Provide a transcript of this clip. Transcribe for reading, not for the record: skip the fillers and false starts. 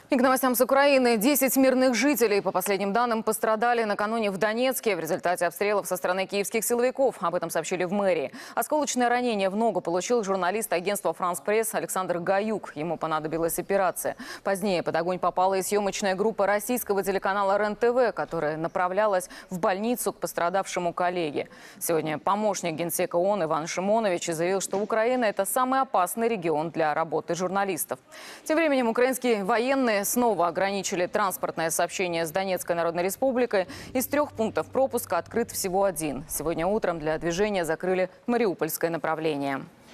И к новостям с Украины. 10 мирных жителей, по последним данным, пострадали накануне в Донецке в результате обстрелов со стороны киевских силовиков. Об этом сообщили в мэрии. Осколочное ранение в ногу получил журналист агентства «Франс Пресс» Александр Гаюк. Ему понадобилась операция. Позднее под огонь попала и съемочная группа российского телеканала РЕН-ТВ, которая направлялась в больницу к пострадавшему коллеге. Сегодня помощник генсека ООН Иван Шимонович заявил, что Украина – это самый опасный регион для работы журналистов. Тем временем украинские военные снова ограничили транспортное сообщение с Донецкой Народной Республикой. Из 3 пунктов пропуска открыт всего 1. Сегодня утром для движения закрыли мариупольское направление.